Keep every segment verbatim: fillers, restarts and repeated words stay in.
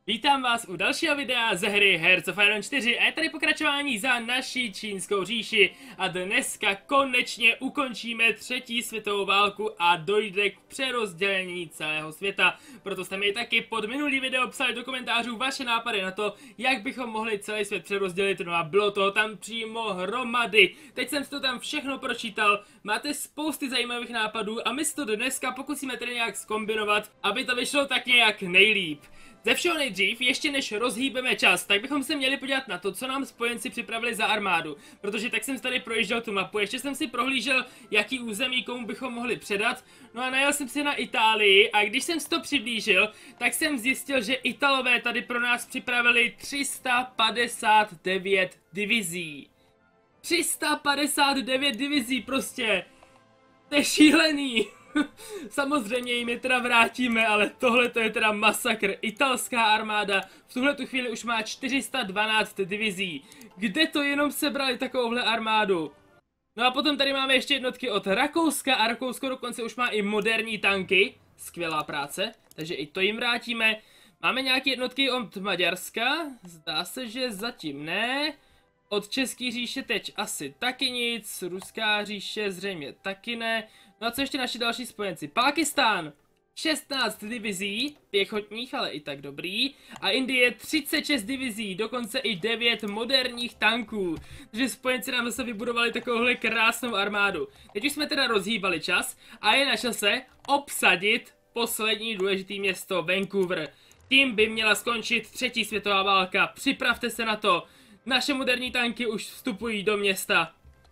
Vítám vás u dalšího videa ze hry Hearts of Iron čtyři a je tady pokračování za naší čínskou říši a dneska konečně ukončíme třetí světovou válku a dojde k přerozdělení celého světa. Proto jste mi taky pod minulý video psali do komentářů vaše nápady na to, jak bychom mohli celý svět přerozdělit, no a bylo toho tam přímo hromady. Teď jsem si to tam všechno pročítal, máte spousty zajímavých nápadů a my si to dneska pokusíme tedy nějak zkombinovat, aby to vyšlo tak nějak nejlíp. Ze všeho nejdřív, ještě než rozhýbeme čas, tak bychom se měli podívat na to, co nám spojenci připravili za armádu. Protože tak jsem tady projížděl tu mapu, ještě jsem si prohlížel, jaký území komu bychom mohli předat. No a najel jsem si na Itálii a když jsem si to přiblížil, tak jsem zjistil, že Italové tady pro nás připravili tři sta padesát devět divizí. tři sta padesát devět divizí prostě. To je šílený. Samozřejmě jim je teda vrátíme, ale tohle to je teda masakr. Italská armáda v tuhletu chvíli už má čtyři sta dvanáct divizí. Kde to jenom sebrali takovouhle armádu? No a potom tady máme ještě jednotky od Rakouska a Rakousko dokonce už má i moderní tanky. Skvělá práce, takže i to jim vrátíme. Máme nějaké jednotky od Maďarska? Zdá se, že zatím ne. Od České říše teď asi taky nic, Ruská říše zřejmě taky ne. No a co ještě naši další spojenci? Pákistán! šestnáct divizí, pěchotních, ale i tak dobrý. A Indie třicet šest divizí, dokonce i devět moderních tanků. Takže spojenci nám zase vybudovali takovouhle krásnou armádu. Teď už jsme teda rozhýbali čas a je na čase obsadit poslední důležité město Vancouver. Tím by měla skončit třetí světová válka, připravte se na to. Naše moderní tanky už vstupují do města.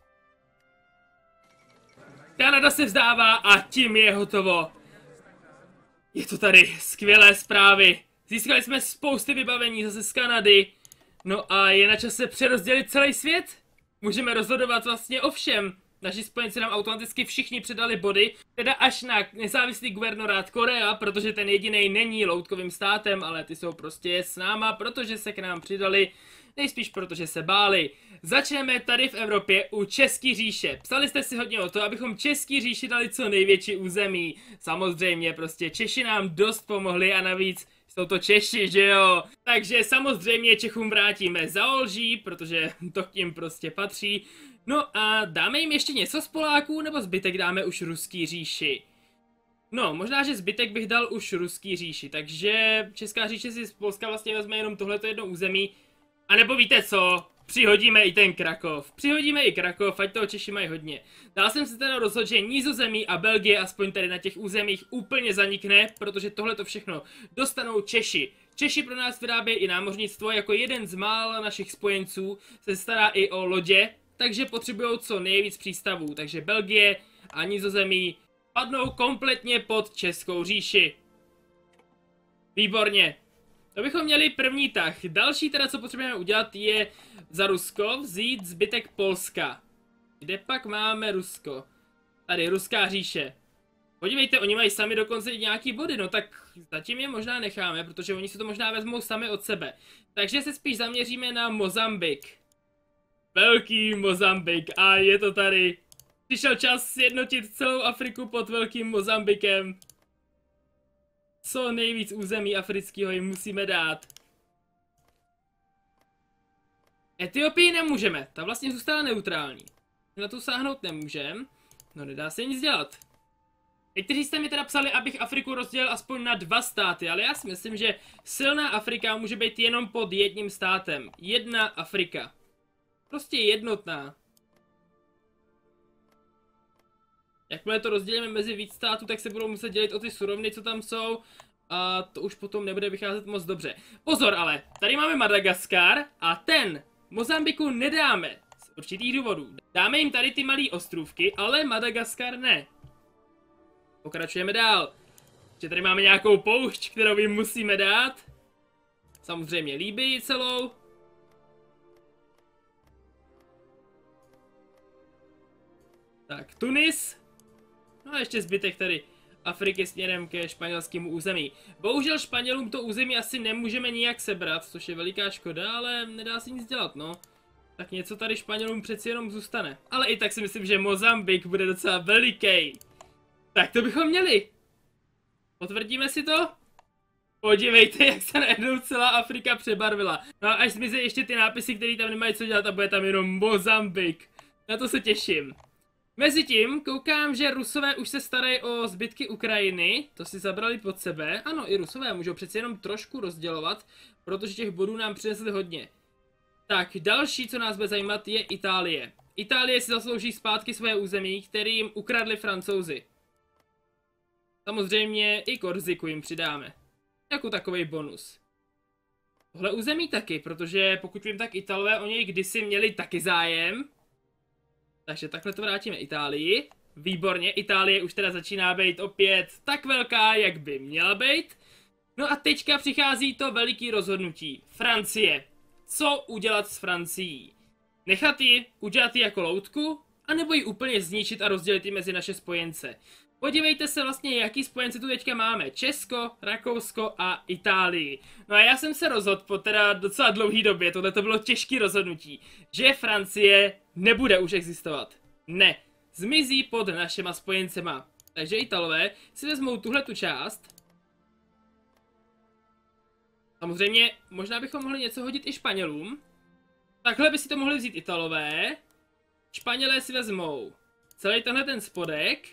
Kanada se vzdává a tím je hotovo. Je to tady skvělé zprávy. Získali jsme spousty vybavení zase z Kanady. No a je na čase přerozdělit celý svět. Můžeme rozhodovat vlastně o všem. Naši spojenci nám automaticky všichni předali body, teda až na nezávislý guvernorát Korea, protože ten jediný není loutkovým státem, ale ty jsou prostě s náma, protože se k nám přidali, nejspíš protože se báli. Začneme tady v Evropě u České říše. Psali jste si hodně o to, abychom České říši dali co největší území. Samozřejmě, prostě Češi nám dost pomohli a navíc jsou to Češi, že jo? Takže samozřejmě Čechům vrátíme Zaolží, protože to k ním prostě patří. No a dáme jim ještě něco z Poláků, nebo zbytek dáme už Ruský říši? No, možná, že zbytek bych dal už Ruský říši, takže Česká říše si z Polska vlastně vezme jenom tohleto jedno území. A nebo víte co? Přihodíme i ten Krakov. Přihodíme i Krakov, ať toho Češi mají hodně. Dál jsem se teda rozhodl, že Nizozemí a Belgie aspoň tady na těch územích úplně zanikne, protože tohleto všechno dostanou Češi. Češi pro nás vyrábějí i námořnictvo, jako jeden z mála našich spojenců se stará i o lodě, takže potřebují co nejvíc přístavů. Takže Belgie a Nizozemí padnou kompletně pod Českou říši. Výborně. To bychom měli první tah. Další teda, co potřebujeme udělat, je za Rusko vzít zbytek Polska. Kde pak máme Rusko? Tady, Ruská říše. Podívejte, oni mají sami dokonce i nějaký body, no tak zatím je možná necháme, protože oni si to možná vezmou sami od sebe. Takže se spíš zaměříme na Mozambik. Velký Mozambik a je to tady. Přišel čas sjednotit celou Afriku pod Velkým Mozambikem. Co nejvíc území afrického jim musíme dát. Etiopii nemůžeme, ta vlastně zůstala neutrální. Na tu sáhnout nemůžem, no nedá se nic dělat. Někteří jste mi teda psali, abych Afriku rozdělil aspoň na dva státy, ale já si myslím, že silná Afrika může být jenom pod jedním státem. Jedna Afrika. Prostě jednotná. Jakmile to rozdělíme mezi víc států, tak se budou muset dělit o ty suroviny, co tam jsou. A to už potom nebude vycházet moc dobře. Pozor ale, tady máme Madagaskar a ten Mozambiku nedáme. Z určitých důvodů. Dáme jim tady ty malé ostrůvky, ale Madagaskar ne. Pokračujeme dál. Že tady máme nějakou poušť, kterou jim musíme dát. Samozřejmě Líbii celou. Tak, Tunis. No a ještě zbytek tady Afriky směrem ke španělskému území. Bohužel Španělům to území asi nemůžeme nijak sebrat, což je veliká škoda, ale nedá se nic dělat, no. Tak něco tady Španělům přeci jenom zůstane. Ale i tak si myslím, že Mozambik bude docela veliký. Tak to bychom měli. Potvrdíme si to? Podívejte, jak se najednou celá Afrika přebarvila. No a až zmizí ještě ty nápisy, které tam nemají co dělat a bude tam jenom Mozambik. Na to se těším. Mezitím koukám, že Rusové už se starají o zbytky Ukrajiny, to si zabrali pod sebe. Ano, i Rusové můžou přeci jenom trošku rozdělovat, protože těch bodů nám přinesli hodně. Tak, další, co nás bude zajímat, je Itálie. Itálie si zaslouží zpátky své území, kterým ukradli Francouzi. Samozřejmě i Korziku jim přidáme. Jako takový bonus. Tohle území taky, protože pokud vím, tak Italové o něj kdysi měli taky zájem. Takže takhle to vrátíme Itálii. Výborně, Itálie už teda začíná být opět tak velká, jak by měla být. No a teďka přichází to veliký rozhodnutí. Francie. Co udělat s Francií? Nechat ji, udělat ji jako loutku? A nebo ji úplně zničit a rozdělit ji mezi naše spojence? Podívejte se vlastně, jaký spojence tu teďka máme. Česko, Rakousko a Itálii. No a já jsem se rozhodl po teda docela dlouhý době, tohle to bylo těžké rozhodnutí, že Francie nebude už existovat. Ne, zmizí pod našima spojencema. Takže Italové si vezmou tuhle tu část. Samozřejmě, možná bychom mohli něco hodit i Španělům. Takhle by si to mohli vzít Italové. Španělé si vezmou celý tenhle ten spodek.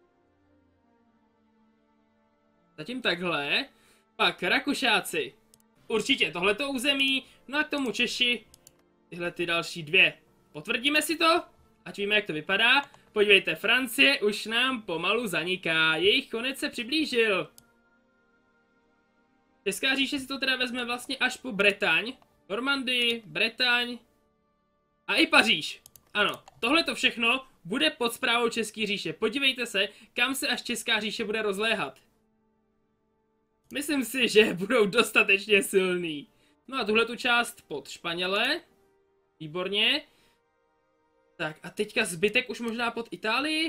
Zatím takhle. Pak Rakušáci. Určitě tohleto území. No a k tomu Češi. Tyhle ty další dvě. Potvrdíme si to? Ať víme, jak to vypadá. Podívejte, Francie už nám pomalu zaniká. Jejich konec se přiblížil. Česká říše si to teda vezme vlastně až po Bretaň. Normandii, Bretaň a i Paříž. Ano, tohle to všechno bude pod správou České říše. Podívejte se, kam se až Česká říše bude rozléhat. Myslím si, že budou dostatečně silný. No a tuhle tu část pod Španělé. Výborně. Tak a teďka zbytek už možná pod Itálii.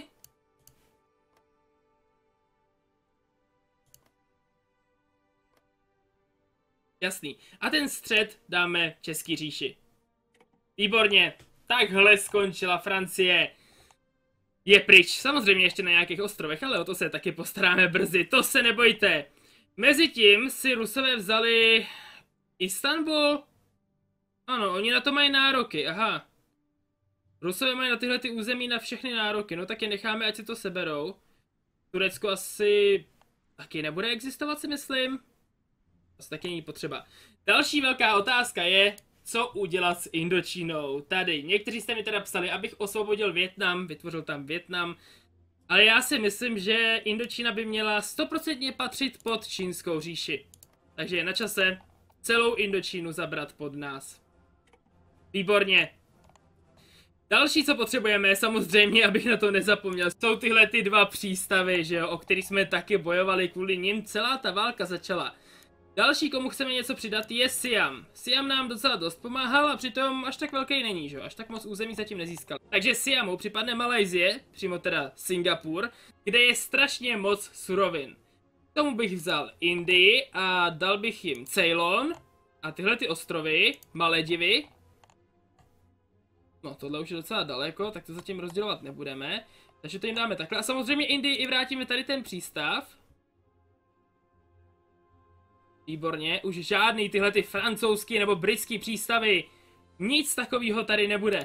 Jasný. A ten střed dáme Český říši. Výborně. Takhle skončila Francie. Je pryč. Samozřejmě ještě na nějakých ostrovech, ale o to se taky postaráme brzy. To se nebojte. Mezitím si Rusové vzali Istanbul. Ano, oni na to mají nároky, aha. Rusové mají na tyhle ty území na všechny nároky, no tak je necháme, ať si to seberou. Turecko asi taky nebude existovat, si myslím. Asi taky není potřeba. Další velká otázka je, co udělat s Indočínou. Tady, někteří jste mi teda psali, abych osvobodil Vietnam, vytvořil tam Vietnam. Ale já si myslím, že Indočína by měla stoprocentně patřit pod Čínskou říši. Takže je na čase celou Indočínu zabrat pod nás. Výborně. Další, co potřebujeme, samozřejmě, abych na to nezapomněl, jsou tyhle ty dva přístavy, že jo, o kterých jsme taky bojovali, kvůli nim celá ta válka začala. Další, komu chceme něco přidat, je Siam. Siam nám docela dost pomáhal a přitom až tak velký není, že jo, až tak moc území zatím nezískal. Takže Siamu připadne Malajsie, přímo teda Singapur, kde je strašně moc surovin. K tomu bych vzal Indii a dal bych jim Ceylon a tyhle ty ostrovy, Maledivy. No, tohle už je docela daleko, tak to zatím rozdělovat nebudeme. Takže to jim dáme takhle. A samozřejmě Indii i vrátíme tady ten přístav. Výborně, už žádný tyhle ty francouzský nebo britský přístavy. Nic takového tady nebude.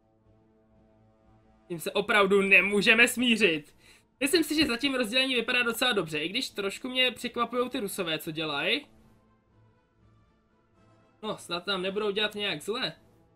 Tím se opravdu nemůžeme smířit. Myslím si, že zatím rozdělení vypadá docela dobře, i když trošku mě překvapují ty Rusové, co dělají. No, snad nám nebudou dělat nějak zle.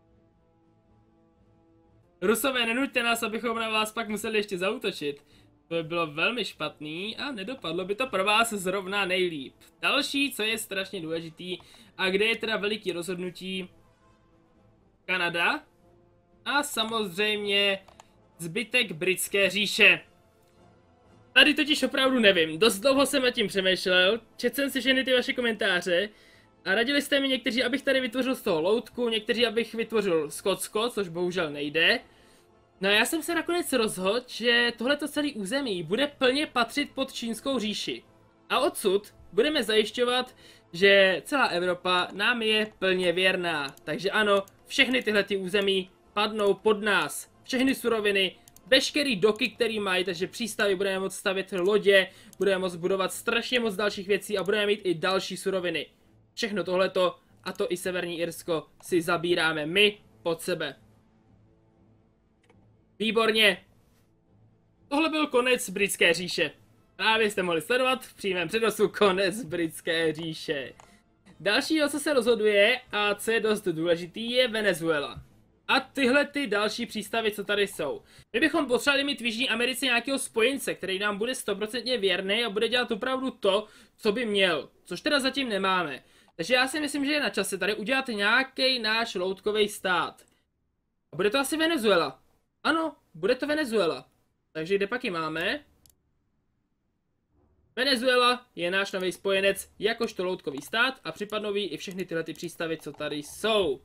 Rusové, nenuďte nás, abychom na vás pak museli ještě zaútočit. To by bylo velmi špatný a nedopadlo by to pro vás zrovna nejlíp. Další, co je strašně důležitý a kde je teda veliký rozhodnutí, Kanada a samozřejmě zbytek britské říše. Tady totiž opravdu nevím, dost dlouho jsem nad tím přemýšlel, četl jsem si všechny ty vaše komentáře a radili jste mi někteří, abych tady vytvořil z toho loutku, někteří, abych vytvořil Skotsko, což bohužel nejde. No a já jsem se nakonec rozhodl, že tohleto celé území bude plně patřit pod Čínskou říši. A odsud budeme zajišťovat, že celá Evropa nám je plně věrná. Takže ano, všechny tyhle ty území padnou pod nás. Všechny suroviny veškerý doky, který mají, takže přístavy budeme moct stavět lodě, budeme moct budovat strašně moc dalších věcí a budeme mít i další suroviny. Všechno tohleto, a to i Severní Irsko, si zabíráme my pod sebe. Výborně. Tohle byl konec Britské říše. Právě jste mohli sledovat v přímém přenosu konec Britské říše. Další, o co se rozhoduje a co je dost důležitý, je Venezuela. A tyhle ty další přístavy, co tady jsou. My bychom potřebovali mít v Jižní Americe nějakého spojence, který nám bude stoprocentně věrný a bude dělat opravdu to, co by měl. Což teda zatím nemáme. Takže já si myslím, že je na čase tady udělat nějaký náš loutkový stát. A bude to asi Venezuela. Ano, bude to Venezuela. Takže kde pak ji máme? Venezuela je náš nový spojenec jakožto loutkový stát a připadnou jí i všechny tyhle ty přístavy, co tady jsou.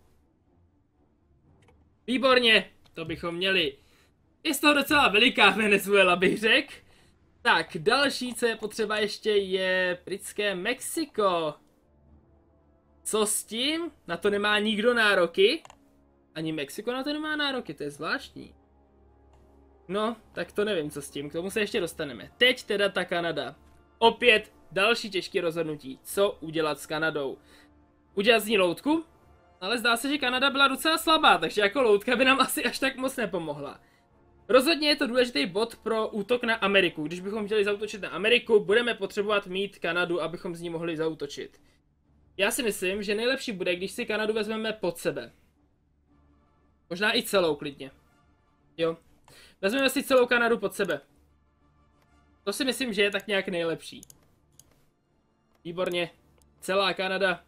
Výborně, to bychom měli. Je z toho docela veliká Venezuela, bych řekl. Tak, další, co je potřeba ještě, je britské Mexiko. Co s tím? Na to nemá nikdo nároky? Ani Mexiko na to nemá nároky, to je zvláštní. No, tak to nevím, co s tím, k tomu se ještě dostaneme. Teď teda ta Kanada. Opět další těžké rozhodnutí, co udělat s Kanadou. Udělat z ní loutku? Ale zdá se, že Kanada byla docela slabá, takže jako loutka by nám asi až tak moc nepomohla. Rozhodně je to důležitý bod pro útok na Ameriku. Když bychom chtěli zaútočit na Ameriku, budeme potřebovat mít Kanadu, abychom z ní mohli zaútočit. Já si myslím, že nejlepší bude, když si Kanadu vezmeme pod sebe. Možná i celou klidně. Jo. Vezmeme si celou Kanadu pod sebe. To si myslím, že je tak nějak nejlepší. Výborně. Celá Kanada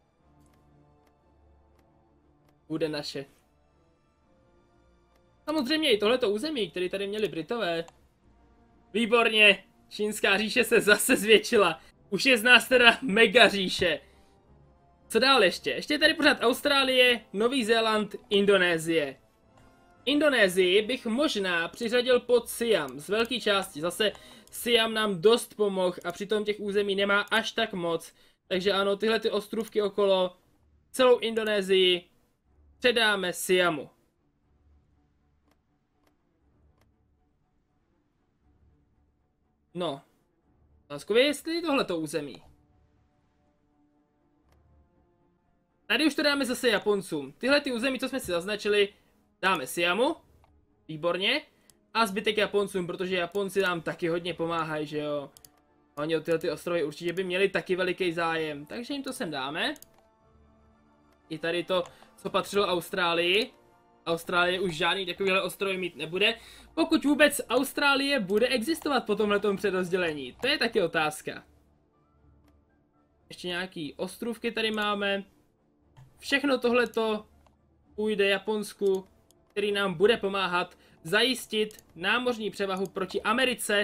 bude naše. Samozřejmě i tohleto území, které tady měli Britové. Výborně. Čínská říše se zase zvětšila. Už je z nás teda mega říše. Co dál ještě? Ještě je tady pořád Austrálie, Nový Zéland, Indonésie. Indonésii bych možná přiřadil pod Siam z velké části. Zase Siam nám dost pomohl a přitom těch území nemá až tak moc. Takže ano, tyhle ty ostrůvky okolo, celou Indonésii předáme Siamu. No. Láskově, jestli tohleto území. Tady už to dáme zase Japoncům. Tyhle ty území, co jsme si zaznačili, dáme Siamu. Výborně. A zbytek Japoncům, protože Japonci nám taky hodně pomáhají, že jo. Oni o tyhle ty ostrovy určitě by měli taky veliký zájem. Takže jim to sem dáme. I tady to, co patřilo Austrálii. Austrálie už žádný takovýhle ostrovy mít nebude. Pokud vůbec Austrálie bude existovat po tomhletom přerozdělení. To je taky otázka. Ještě nějaký ostrůvky tady máme. Všechno tohleto půjde Japonsku, který nám bude pomáhat zajistit námořní převahu proti Americe.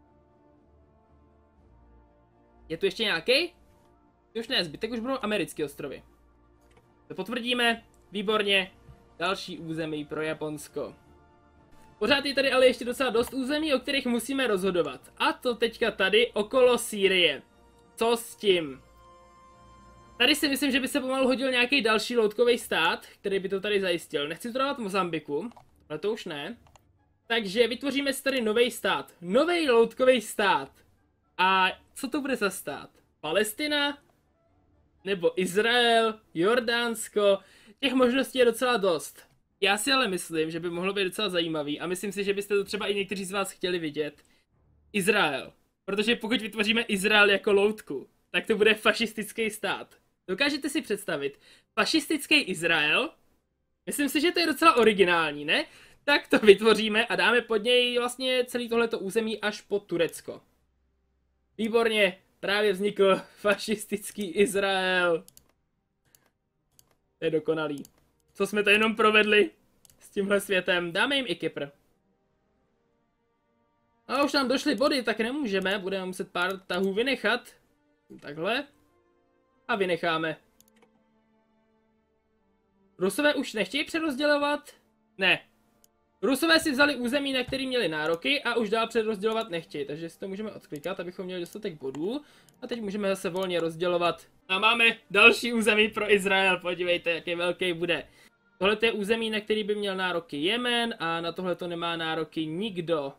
Je tu ještě nějaký? Už ne, zbytek už budou americké ostrovy. To potvrdíme, výborně, další území pro Japonsko. Pořád je tady ale ještě docela dost území, o kterých musíme rozhodovat. A to teďka tady okolo Sýrie. Co s tím? Tady si myslím, že by se pomalu hodil nějaký další loutkový stát, který by to tady zajistil. Nechci to dávat Mozambiku, ale to už ne. Takže vytvoříme si tady nový stát. Nový loutkový stát. A co to bude za stát? Palestina? Nebo Izrael? Jordánsko? Těch možností je docela dost. Já si ale myslím, že by mohlo být docela zajímavý a myslím si, že byste to třeba i někteří z vás chtěli vidět. Izrael. Protože pokud vytvoříme Izrael jako loutku, tak to bude fašistický stát. Dokážete si představit fašistický Izrael? Myslím si, že to je docela originální, ne? Tak to vytvoříme a dáme pod něj vlastně celý tohleto území až po Turecko. Výborně, právě vznikl fašistický Izrael. To je dokonalý. Co jsme to jenom provedli s tímhle světem? Dáme jim i Kypr. A už nám došly body, tak nemůžeme, budeme muset pár tahů vynechat. Takhle. A vynecháme. Rusové už nechtějí přerozdělovat? Ne. Rusové si vzali území, na který měli nároky a už dál přerozdělovat nechtějí. Takže si to můžeme odklikat, abychom měli dostatek bodů. A teď můžeme zase volně rozdělovat. A máme další území pro Izrael. Podívejte, jaký velký bude. Tohle je území, na který by měl nároky Jemen a na tohle to nemá nároky nikdo.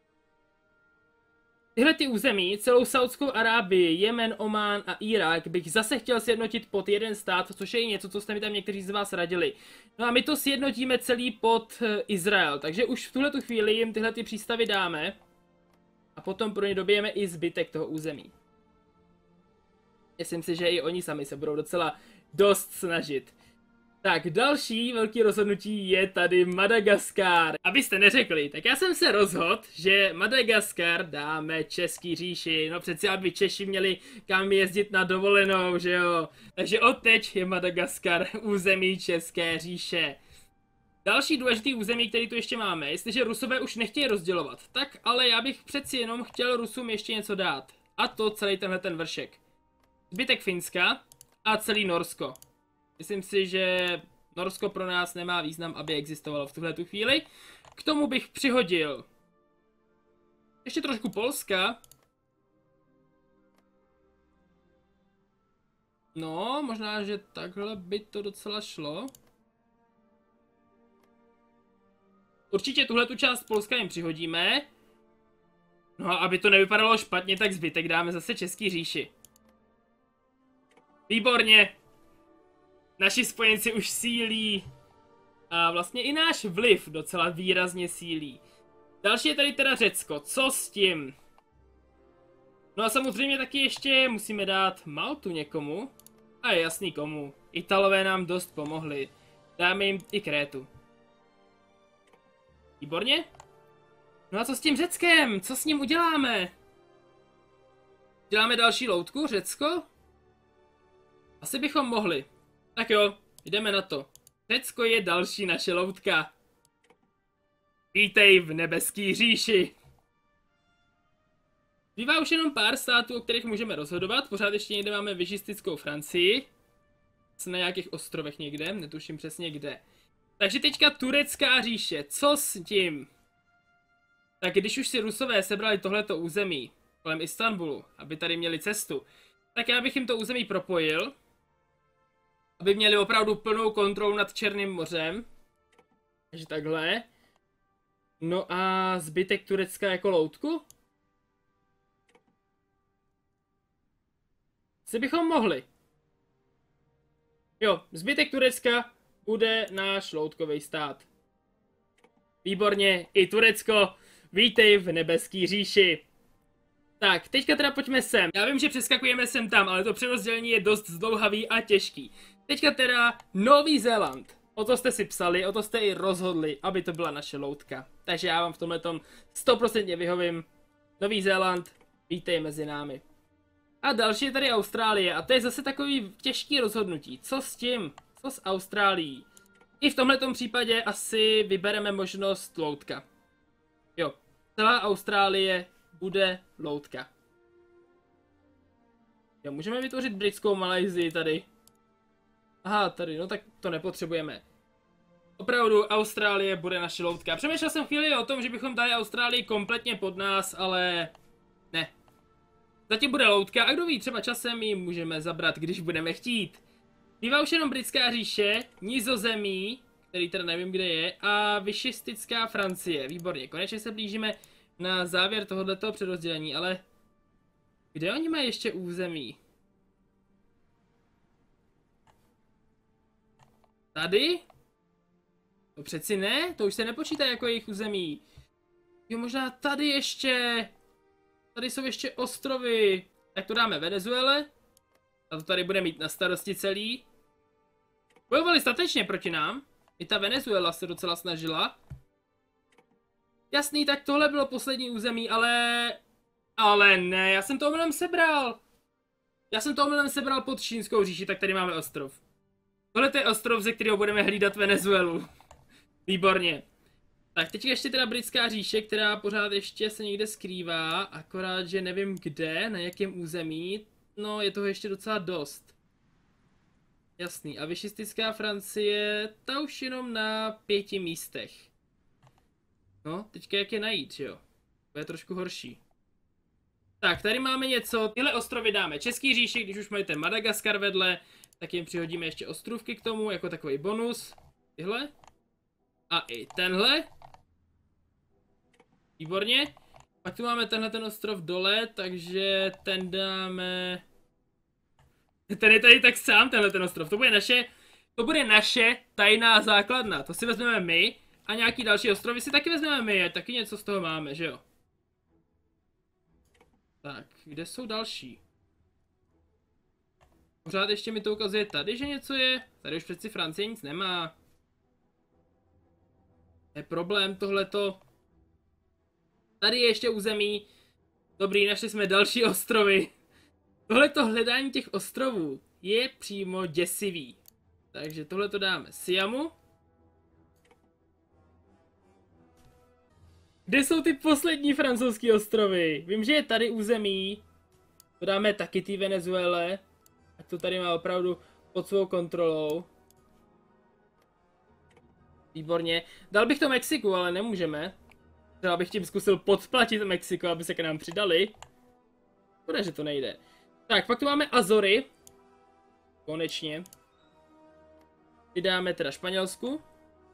Tyhle ty území, celou Saudskou Arábii, Jemen, Omán a Irák bych zase chtěl sjednotit pod jeden stát, což je i něco, co jste mi tam někteří z vás radili. No a my to sjednotíme celý pod Izrael, takže už v tuhle tu chvíli jim tyhle ty přístavy dáme a potom pro ně dobijeme i zbytek toho území. Myslím si, že i oni sami se budou docela dost snažit. Tak, další velký rozhodnutí je tady Madagaskar. Abyste neřekli, tak já jsem se rozhodl, že Madagaskar dáme Český říši. No přeci, aby Češi měli kam jezdit na dovolenou, že jo. Takže odteď je Madagaskar území České říše. Další důležitý území, který tu ještě máme, jestliže Rusové už nechtějí rozdělovat, tak ale já bych přeci jenom chtěl Rusům ještě něco dát. A to celý tenhle ten vršek. Zbytek Finska a celý Norsko. Myslím si, že Norsko pro nás nemá význam, aby existovalo v tuhle tu chvíli. K tomu bych přihodil ještě trošku Polska. No, možná, že takhle by to docela šlo. Určitě tuhle tu část Polska jim přihodíme. No a aby to nevypadalo špatně, tak zbytek dáme zase Český říši. Výborně! Naši spojenci už sílí. A vlastně i náš vliv docela výrazně sílí. Další je tady teda Řecko. Co s tím? No a samozřejmě taky ještě musíme dát Maltu někomu. A je jasný komu. Italové nám dost pomohli. Dáme jim i Krétu. Výborně. No a co s tím Řeckem? Co s ním uděláme? Děláme další loutku, Řecko? Asi bychom mohli. Tak jo, jdeme na to. Řecko je další naše loutka. Vítej v nebeské říši. Bývá už jenom pár států, o kterých můžeme rozhodovat. Pořád ještě někde máme vyžistickou Francii. Jsme na nějakých ostrovech někde, netuším přesně kde. Takže teďka Turecká říše, co s tím? Tak když už si Rusové sebrali tohleto území kolem Istanbulu, aby tady měli cestu, tak já bych jim to území propojil, aby měli opravdu plnou kontrolu nad Černým mořem. Takže takhle. No a zbytek Turecka jako loutku? Si bychom mohli. Jo, zbytek Turecka bude náš loutkový stát. Výborně, i Turecko, vítej v nebeské říši. Tak, teďka teda pojďme sem. Já vím, že přeskakujeme sem tam, ale to přerozdělení je dost zdlouhavý a těžký. Teďka teda Nový Zéland. O to jste si psali, o to jste i rozhodli, aby to byla naše loutka. Takže já vám v tomhletom sto procent vyhovím. Nový Zéland, vítej mezi námi. A další je tady Austrálie a to je zase takový těžký rozhodnutí. Co s tím? Co s Austrálií? I v tomhletom případě asi vybereme možnost loutka. Jo, celá Austrálie bude loutka. Jo, můžeme vytvořit britskou Malajsii tady. Aha, tady, no tak to nepotřebujeme. Opravdu, Austrálie bude naše loutka. Přemýšlel jsem chvíli o tom, že bychom dali Austrálii kompletně pod nás, ale ne. Zatím bude loutka a kdo ví, třeba časem ji můžeme zabrat, když budeme chtít. Bývá už jenom Britská říše, Nizozemí, který teda nevím kde je, a Vyšistická Francie. Výborně, konečně se blížíme na závěr tohoto přerozdělení, ale kde oni mají ještě území? Tady? To přeci ne, to už se nepočítá jako jejich území. Jo, možná tady ještě. Tady jsou ještě ostrovy. Tak to dáme Venezuele. A to tady bude mít na starosti celý. Bojovali statečně proti nám. I ta Venezuela se docela snažila. Jasný, tak tohle bylo poslední území, ale... Ale ne, já jsem to omylem sebral. Já jsem to omylem sebral pod Čínskou říši, tak tady máme ostrov. Tohle je ostrov, ze kterého budeme hlídat Venezuelu. Výborně. Tak teď ještě teda Britská říše, která pořád ještě se někde skrývá, akorát, že nevím kde, na jakém území. No, je toho ještě docela dost. Jasný, a Vyšistická Francie, ta už jenom na pěti místech. No, teďka jak je najít, že jo? To je trošku horší. Tak, tady máme něco, tyhle ostrovy dáme Český říši, když už máte Madagaskar vedle, tak jim přihodíme ještě ostrůvky k tomu, jako takový bonus. Tyhle. A i tenhle. Výborně. Pak tu máme tenhle ten ostrov dole, takže ten dáme... Ten je tady tak sám, tenhle ten ostrov. To bude naše, to bude naše tajná základna. To si vezmeme my a nějaký další ostrovy si taky vezmeme my, ať taky něco z toho máme, že jo? Tak, kde jsou další? Pořád ještě mi to ukazuje tady, že něco je. Tady už přeci Francie nic nemá. Je problém tohleto. Tady je ještě území. Dobrý, našli jsme další ostrovy. Tohleto hledání těch ostrovů je přímo děsivý. Takže tohleto dáme Siamu. Kde jsou ty poslední francouzské ostrovy? Vím, že je tady území. To dáme taky té Venezuele. Ať to tady má opravdu pod svou kontrolou. Výborně. Dal bych to Mexiku, ale nemůžeme. Třeba bych tím zkusil podplatit Mexiko, aby se k nám přidali. Bude, že to nejde. Tak, pak tu máme Azory. Konečně. Ty dáme teda Španělsku.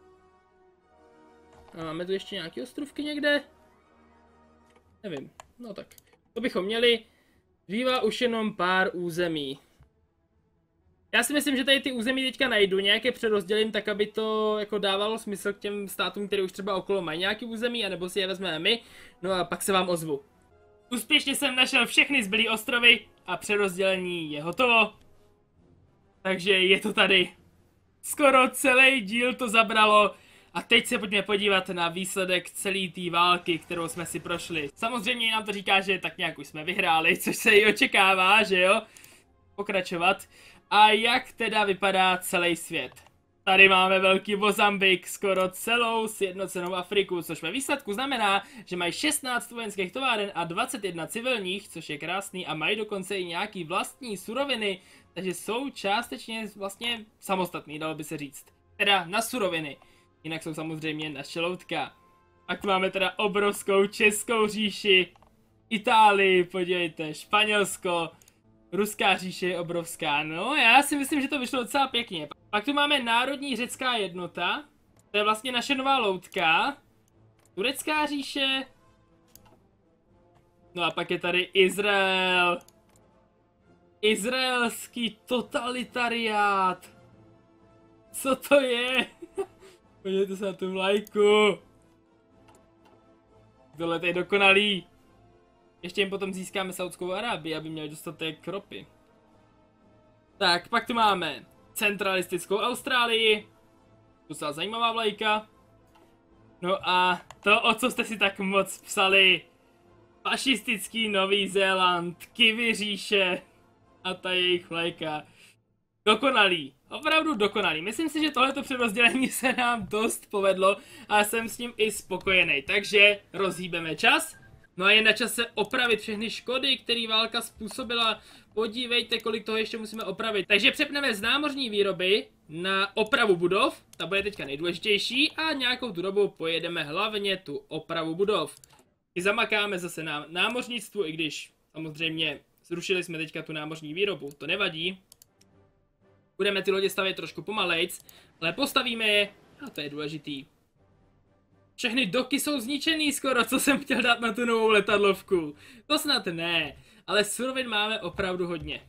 A máme tu ještě nějaké ostrovky někde? Nevím. No tak. To bychom měli. Zbývá už jenom pár území. Já si myslím, že tady ty území teďka najdu, nějaké přerozdělím tak, aby to jako dávalo smysl k těm státům, které už třeba okolo mají nějaký území, anebo si je vezmeme my, no a pak se vám ozvu. Úspěšně jsem našel všechny zbylé ostrovy a přerozdělení je hotovo. Takže je to tady. Skoro celý díl to zabralo a teď se pojďme podívat na výsledek celé té války, kterou jsme si prošli. Samozřejmě nám to říká, že tak nějak už jsme vyhráli, což se i očekává, že jo? Pokračovat. A jak teda vypadá celý svět? Tady máme velký Mozambik, skoro celou sjednocenou Afriku, což ve výsledku znamená, že mají šestnáct vojenských továren a dvacet jedna civilních, což je krásný, a mají dokonce i nějaký vlastní suroviny, takže jsou částečně vlastně samostatný, dalo by se říct. Teda na suroviny, jinak jsou samozřejmě naše loutka. Pak máme teda obrovskou Českou říši, Itálii, podívejte, Španělsko, Ruská říše je obrovská, no já si myslím, že to vyšlo docela pěkně. Pak tu máme Národní řecká jednota, to je vlastně naše nová loutka, Turecká říše, no a pak je tady Izrael, izraelský totalitariát, co to je? Podívejte se na tu vlajku, tohle je dokonalý. Ještě jim potom získáme Saudskou Arábii, aby měli dostatek ropy. Tak, pak tu máme centralistickou Austrálii. Docela zajímavá vlajka. No a to, o co jste si tak moc psali. Fašistický Nový Zéland, Kiwi říše a ta jejich vlajka. Dokonalý, opravdu dokonalý. Myslím si, že tohleto přerozdělení se nám dost povedlo a jsem s ním i spokojený. Takže rozhýbeme čas. No a je na čase opravit všechny škody, které válka způsobila. Podívejte, kolik toho ještě musíme opravit. Takže přepneme z námořní výroby na opravu budov. Ta bude teďka nejdůležitější a nějakou tu dobu pojedeme hlavně tu opravu budov. I zamakáme zase na námořnictvu, i když samozřejmě zrušili jsme teďka tu námořní výrobu, to nevadí. Budeme ty lodě stavět trošku pomalejc, ale postavíme je a to je důležitý. Všechny doky jsou zničený skoro, co jsem chtěl dát na tu novou letadlovku. To snad ne, ale surovin máme opravdu hodně.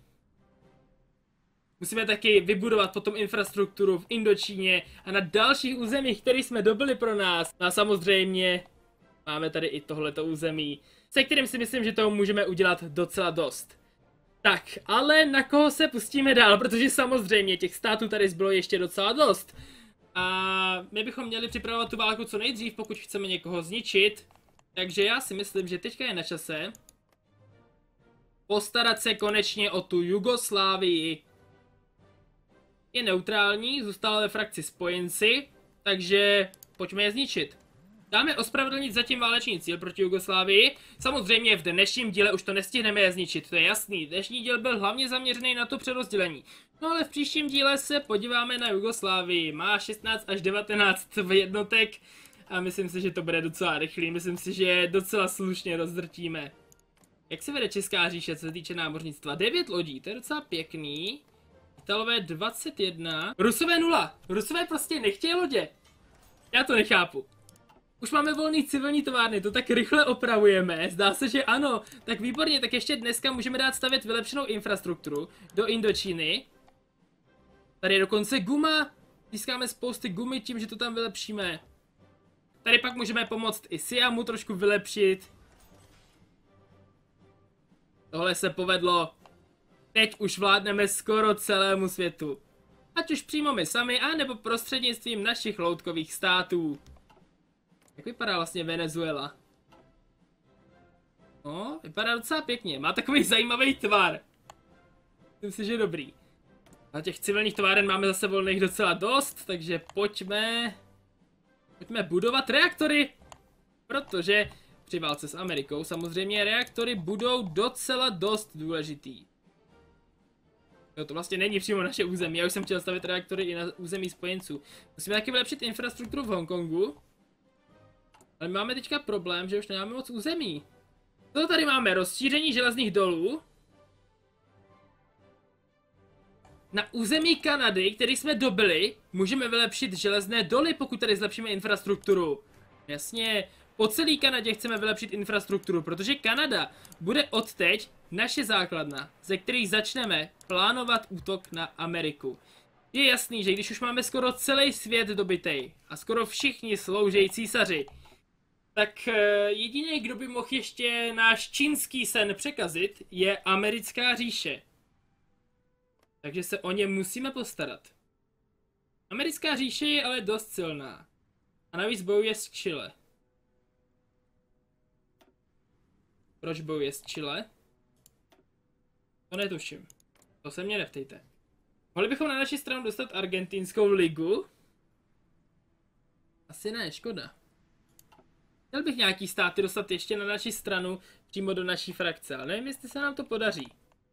Musíme taky vybudovat potom infrastrukturu v Indočíně a na dalších územích, které jsme dobili pro nás. A samozřejmě máme tady i tohleto území, se kterým si myslím, že toho můžeme udělat docela dost. Tak, ale na koho se pustíme dál, protože samozřejmě těch států tady zbylo ještě docela dost. A my bychom měli připravovat tu válku co nejdřív, pokud chceme někoho zničit. Takže já si myslím, že teďka je na čase postarat se konečně o tu Jugoslávii. Je neutrální, zůstala ve frakci spojenci, takže pojďme je zničit. Dáme ospravedlnit zatím válečný cíl proti Jugoslávii. Samozřejmě v dnešním díle už to nestihneme je zničit, to je jasný. Dnešní díl byl hlavně zaměřený na to přerozdělení. No ale v příštím díle se podíváme na Jugoslávii. Má šestnáct až devatenáct jednotek a myslím si, že to bude docela rychlý. Myslím si, že docela slušně rozdrtíme. Jak se vede Česká říše, co se týče námořnictva? devět lodí, to je docela pěkný. Italové dvacet jedna. Rusové nula. Rusové prostě nechtějí lodě. Já to nechápu. Už máme volný civilní továrny, to tak rychle opravujeme, zdá se, že ano. Tak výborně, tak ještě dneska můžeme dát stavět vylepšenou infrastrukturu do Indočíny. Tady je dokonce guma. Získáme spousty gumy tím, že to tam vylepšíme. Tady pak můžeme pomoct i Siamu trošku vylepšit. Tohle se povedlo. Teď už vládneme skoro celému světu. Ať už přímo my sami, anebo prostřednictvím našich loutkových států. Jak vypadá vlastně Venezuela? No, vypadá docela pěkně. Má takový zajímavý tvar. Myslím si, že je dobrý. A těch civilních továren máme zase volných docela dost, takže pojďme... Pojďme budovat reaktory. Protože při válce s Amerikou samozřejmě reaktory budou docela dost důležitý. Jo, to vlastně není přímo naše území, já už jsem chtěl stavit reaktory i na území spojenců. Musíme taky vylepšit infrastrukturu v Hongkongu. Ale máme teďka problém, že už nemáme moc území. To tady máme rozšíření železných dolů. Na území Kanady, který jsme dobili, můžeme vylepšit železné doly, pokud tady zlepšíme infrastrukturu. Jasně, po celé Kanadě chceme vylepšit infrastrukturu, protože Kanada bude odteď naše základna, ze kterých začneme plánovat útok na Ameriku. Je jasný, že když už máme skoro celý svět dobitej a skoro všichni sloužejí císaři, tak jediný, kdo by mohl ještě náš čínský sen překazit, je americká říše. Takže se o ně musíme postarat. Americká říše je ale dost silná. A navíc bojuje s Chile. Proč bojuje s Chile? To netuším. To se mě neptejte. Mohli bychom na naši stranu dostat Argentinskou ligu? Asi ne, škoda. Chtěl bych nějaký státy dostat ještě na naši stranu, přímo do naší frakce, ale nevím, jestli se nám to podaří.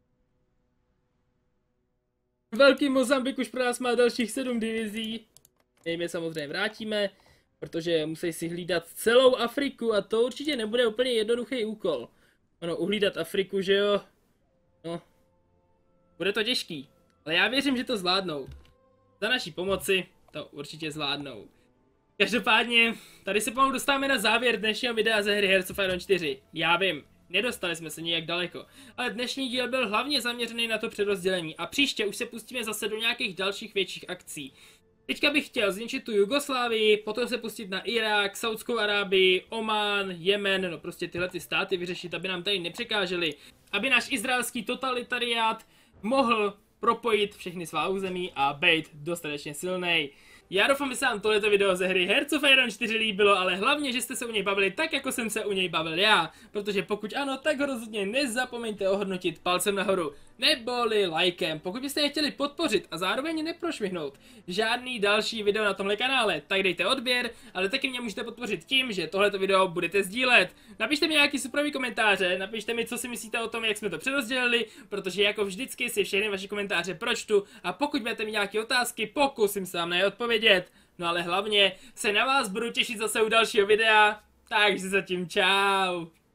Velký Mozambik už pro nás má dalších sedm divizí. My je samozřejmě vrátíme, protože musí si hlídat celou Afriku a to určitě nebude úplně jednoduchý úkol. Ono, uhlídat Afriku, že jo? No, bude to těžký, ale já věřím, že to zvládnou. Za naší pomoci to určitě zvládnou. Každopádně, tady se pomalu dostáváme na závěr dnešního videa ze hry Hearts of Iron čtyři. Já vím, nedostali jsme se nijak daleko, ale dnešní díl byl hlavně zaměřený na to přerozdělení a příště už se pustíme zase do nějakých dalších větších akcí. Teďka bych chtěl zničit tu Jugoslávii, potom se pustit na Irák, Saudskou Arábii, Omán, Jemen, no prostě tyhle ty státy vyřešit, aby nám tady nepřekáželi, aby náš izraelský totalitariát mohl propojit všechny svá území a být dostatečně silnej. Já doufám, že se vám tohleto video ze hry Hearts of Iron čtyři líbilo, ale hlavně, že jste se u něj bavili tak, jako jsem se u něj bavil já. Protože pokud ano, tak ho rozhodně nezapomeňte ohodnotit palcem nahoru, neboli lajkem. Pokud byste je chtěli podpořit a zároveň neprošvihnout žádný další video na tomhle kanále, tak dejte odběr, ale taky mě můžete podpořit tím, že tohleto video budete sdílet. Napište mi nějaký superový komentáře, napište mi, co si myslíte o tom, jak jsme to přerozdělili, protože jako vždycky si všechny vaše komentáře pročtu a pokud budete mít nějaké otázky, pokusím se vám na ně odpovědět. No ale hlavně se na vás budu těšit zase u dalšího videa, takže zatím čau.